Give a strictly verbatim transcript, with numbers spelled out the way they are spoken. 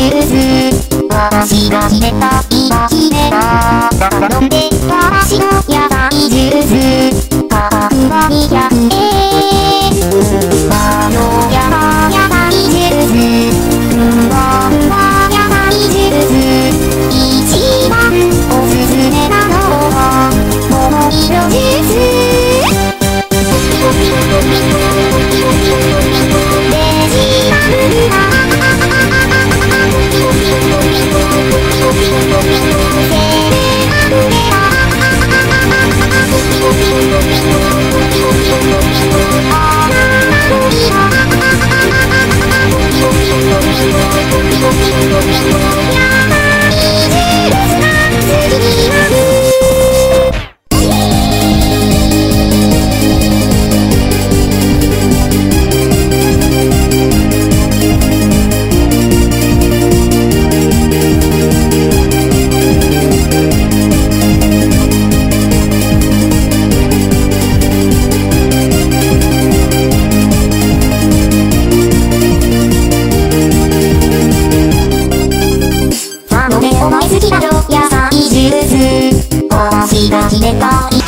ース私が決めた今決めただから飲んで私の野菜ジュース価格はにひゃくえんあのやば野菜ジュースふわふわ野菜ジュース一番おすすめなのは桃色ジュースお前好きだろ野菜ジュース私が決めた